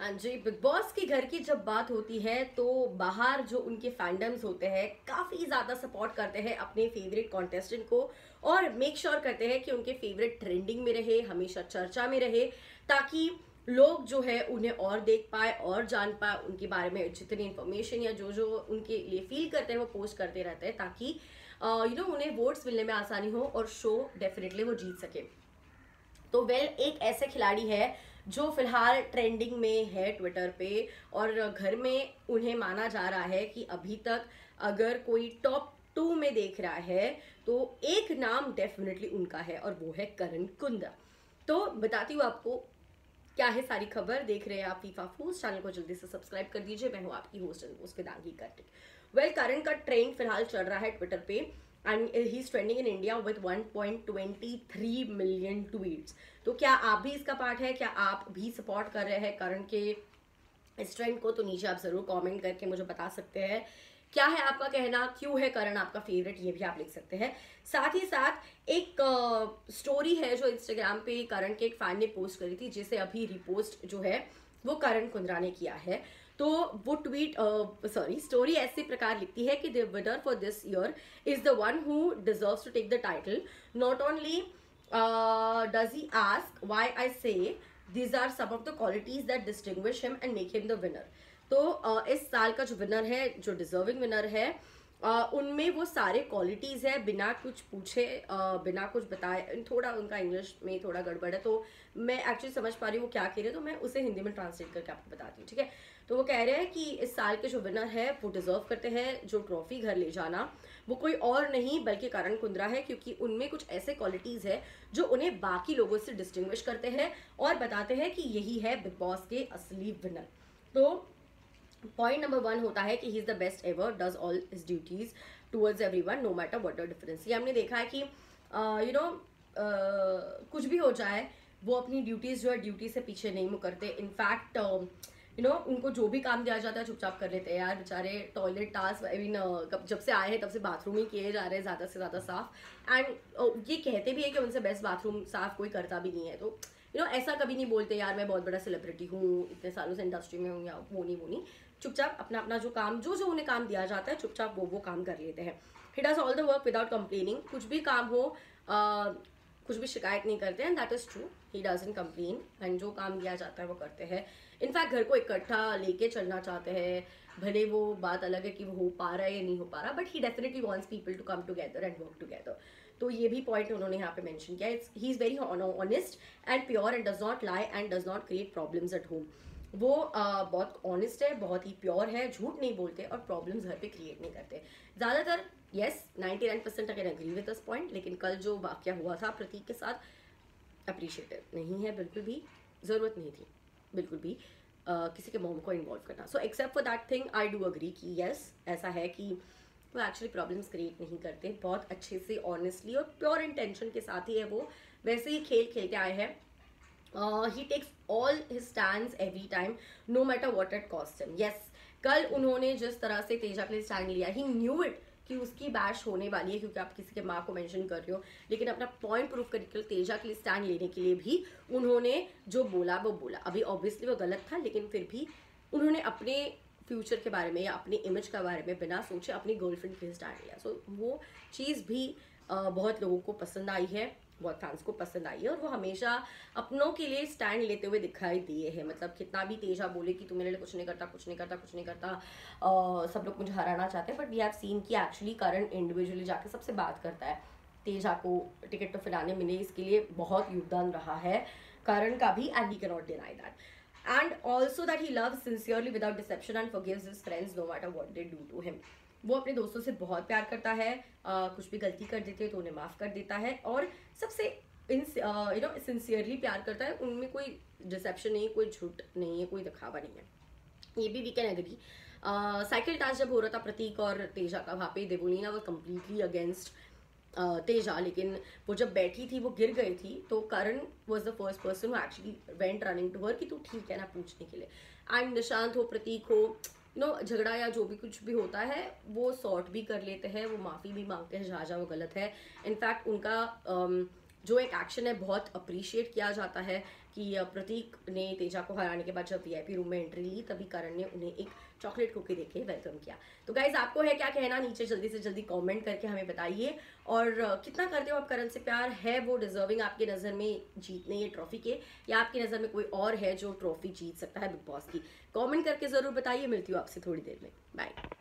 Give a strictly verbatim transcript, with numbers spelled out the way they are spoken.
हाँ जी, big boss के घर की जब बात होती है तो बाहर जो उनके फैंडम्स होते हैं काफी ज्यादा सपोर्ट करते हैं अपने फेवरेट कॉन्टेस्टेंट को और मेक श्योर sure करते हैं कि उनके फेवरेट ट्रेंडिंग में रहे, हमेशा चर्चा में रहे, ताकि लोग जो है उन्हें और देख पाए और जान पाए उनके बारे में जितनी इन्फॉर्मेशन या जो जो उनके लिए फील करते हैं वो पोस्ट करते रहते हैं, ताकि यू नो उन्हें वोट्स मिलने में आसानी हो और शो डेफिनेटली वो जीत सके। तो वेल well, एक ऐसे खिलाड़ी है जो फिलहाल ट्रेंडिंग में है ट्विटर पे, और घर में उन्हें माना जा रहा है कि अभी तक अगर कोई टॉप टू में देख रहा है तो एक नाम डेफिनेटली उनका है और वो है करण कुंद्रा। तो बताती हूँ आपको क्या है सारी खबर। देख रहे हैं आप फीफा फूस, चैनल को जल्दी से सब्सक्राइब कर दीजिए। मैं हूँ आपकी host and host Vedangi Kartik. Well, Karan का ट्रेंड फिलहाल चल रहा है ट्विटर पे and he is trending in India with one point two three million tweets. तो क्या आप भी इसका पार्ट है? क्या आप भी सपोर्ट कर रहे हैं करण के इस ट्रेंड को? तो नीचे आप जरूर कमेंट करके मुझे बता सकते हैं क्या है आपका कहना, क्यों है करण आपका फेवरेट, ये भी आप लिख सकते हैं। साथ ही साथ एक स्टोरी uh, है जो इंस्टाग्राम पे करण के एक फैन ने पोस्ट करी थी, जिसे अभी रिपोस्ट जो है वो करण कुंद्रा ने किया है। तो वो ट्वीट सॉरी स्टोरी ऐसे प्रकार लिखती है कि the winner for this year is the one who deserves to take the title. Not only does he ask why I say these are some of the qualities that distinguish him and make him the winner. तो uh, इस साल का जो winner है, जो deserving winner है, uh, उनमें वो सारे क्वालिटीज है, बिना कुछ पूछे, uh, बिना कुछ बताए। थोड़ा उनका इंग्लिश में थोड़ा गड़बड़ है तो मैं एक्चुअली समझ पा रही हूँ वो क्या कह रहे हैं, तो मैं उसे हिंदी में ट्रांसलेट करके आपको बताती हूँ, ठीक है। तो वो कह रहे हैं कि इस साल के जो विनर है वो डिजर्व करते हैं जो ट्रॉफी घर ले जाना, वो कोई और नहीं बल्कि करण कुंद्रा है, क्योंकि उनमें कुछ ऐसे क्वालिटीज है जो उन्हें बाकी लोगों से डिस्टिंग्विश करते हैं और बताते हैं कि यही है बिग बॉस के असली विनर। तो पॉइंट नंबर वन होता है कि he is the best ever, does all his duties towards everyone no matter what the difference. ये हमने देखा है कि यू नो कुछ भी हो जाए वो अपनी ड्यूटीज जो है ड्यूटी से पीछे नहीं मुकरते। इनफैक्ट यू नो उनको जो भी काम दिया जाता है चुपचाप कर लेते हैं यार बेचारे। टॉयलेट टास्क आई मीन जब से आए हैं तब से बाथरूम ही किए जा रहे हैं ज़्यादा से ज़्यादा साफ, एंड uh, ये कहते भी है कि उनसे बेस्ट बाथरूम साफ कोई करता भी नहीं है। तो यू नो ऐसा कभी नहीं बोलते यार मैं बहुत बड़ा सेलिब्रिटी हूँ, इतने सालों से इंडस्ट्री में हूँ, या वो नहीं वो नहीं चुपचाप अपना अपना जो काम जो जो उन्हें काम दिया जाता है चुपचाप वो वो काम कर लेते हैं। He does all the work without complaining. कुछ भी काम हो uh, कुछ भी शिकायत नहीं करते हैं, that is true. He doesn't complain and जो काम दिया जाता है वो करते हैं। इनफैक्ट घर को इकट्ठा लेके चलना चाहते हैं, भले वो बात अलग है कि वो हो पा रहा है या नहीं हो पा रहा, but he definitely wants people to come together and work together. तो ये भी पॉइंट उन्होंने यहाँ पे मेंशन किया। It's he is very honest and pure and does not lie and does not create problems at home. वो uh, बहुत honest है, बहुत ही प्योर है, झूठ नहीं बोलते और प्रॉब्लम्स घर पे क्रिएट नहीं करते ज़्यादातर। Yes, ninety nine percent I can agree with this point, लेकिन कल जो वाक्य हुआ था प्रतीक के साथ अप्रिशिएटेड नहीं है, बिल्कुल भी ज़रूरत नहीं थी बिल्कुल भी uh, किसी के मॉम को इन्वॉल्व करना। So except for that thing I do agree कि येस ऐसा है कि वो एक्चुअली प्रॉब्लम्स क्रिएट नहीं करते, बहुत अच्छे से ऑनेस्टली और प्योर इंटेंशन के साथ ही है वो वैसे ही खेल खेलते आए हैं। He takes all his stands every time no matter what it cost him. Yes, कल उन्होंने जिस तरह से तेजा के लिए स्टैंड लिया, ही न्यू इट कि उसकी बैश होने वाली है, क्योंकि आप किसी के माँ को मेंशन कर रहे हो, लेकिन अपना पॉइंट प्रूव करके तेजा के लिए स्टैंड लेने के लिए भी उन्होंने जो बोला वो बोला। अभी ऑब्वियसली वो गलत था, लेकिन फिर भी उन्होंने अपने फ्यूचर के बारे में या अपनी इमेज के बारे में बिना सोचे अपनी गर्लफ्रेंड के लिए स्टैंड लिया। सो so, वो चीज़ भी uh, बहुत लोगों को पसंद आई है, बहुत फैंस को पसंद आई है, और वो हमेशा अपनों के लिए स्टैंड लेते हुए दिखाई दिए हैं। मतलब कितना भी तेजा बोले कि तू मेरे लिए कुछ नहीं करता कुछ नहीं करता कुछ नहीं करता, आ, सब लोग मुझे हराना चाहते हैं, बट वी हैव सीन कि एक्चुअली करण इंडिविजुअली जाके सबसे बात करता है। तेजा को टिकट तो फिलहाल मिले, इसके लिए बहुत योगदान रहा है करण का भी, and we can not deny that. And also that he loves sincerely without deception and forgives his friends no matter what they do to him. वो अपने दोस्तों से बहुत प्यार करता है, आ, कुछ भी गलती कर देते हैं तो उन्हें माफ़ कर देता है, और सबसे इन यू नो सिंसियरली प्यार करता है। उनमें कोई डिसेप्शन नहीं, कोई झूठ नहीं है, कोई दिखावा नहीं है, ये भी we can agree. Cycle task जब हो रहा था प्रतीक और तेजा का, वहाँ पे देवोलीना वो कम्प्लीटली अगेंस्ट तेजा, लेकिन वो जब बैठी थी वो गिर गई थी, तो Karan was the first person who actually went running to her कि तू ठीक है ना, पूछने के लिए। एंड निशांत हो, प्रतीक हो, यू नो झगड़ा या जो भी कुछ भी होता है वो सॉर्ट भी कर लेते हैं, वो माफ़ी भी मांगते हैं जहाँ जहाँ वो गलत है। इनफैक्ट उनका um, जो एक एक्शन है बहुत अप्रिशिएट किया जाता है, कि प्रतीक ने तेजा को हराने के बाद जब वीआईपी रूम में एंट्री ली तभी करण ने उन्हें एक चॉकलेट कुकी देके वेलकम किया। तो गाइज आपको है क्या कहना, नीचे जल्दी से जल्दी कमेंट करके हमें बताइए। और कितना करते हो आप करण से प्यार, है वो डिजर्विंग आपकी नज़र में जीतने ये ट्रॉफी के, या आपकी नज़र में कोई और है जो ट्रॉफी जीत सकता है बिग बॉस की? कमेंट करके ज़रूर बताइए। मिलती हूँ आपसे थोड़ी देर में, बाय।